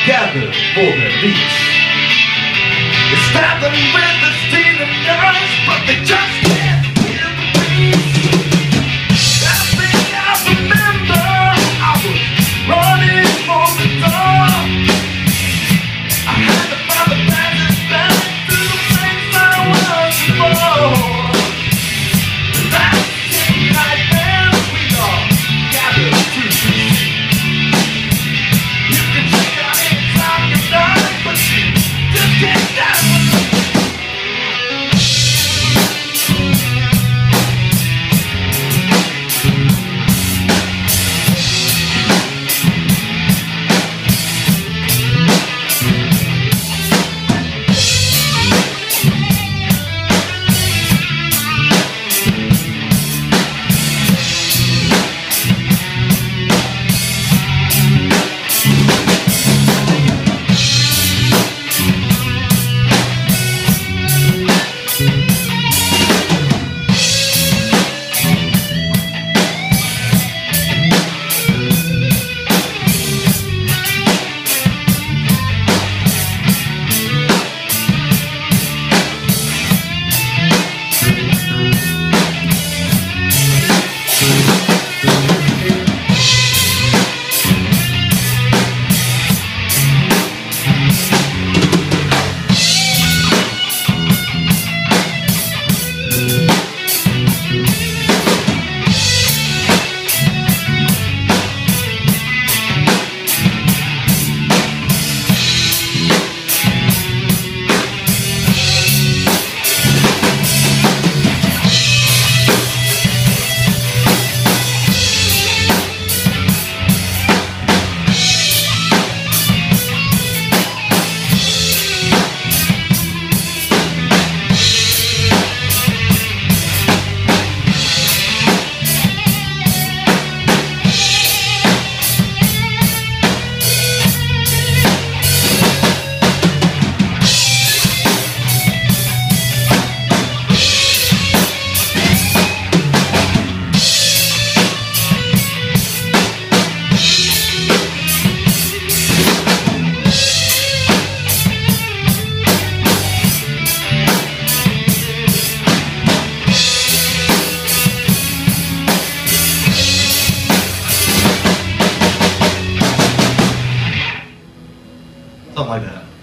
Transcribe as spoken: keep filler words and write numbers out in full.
gathered for their feast. They stab them with the steaming guns, but they just can't hear the beast. That thing I remember, I was running for the door. I had to find the passage back to the place I was before. And that same night then we all gathered to feast. You can check it out anytime you like, but you just can't stand it. Something like that.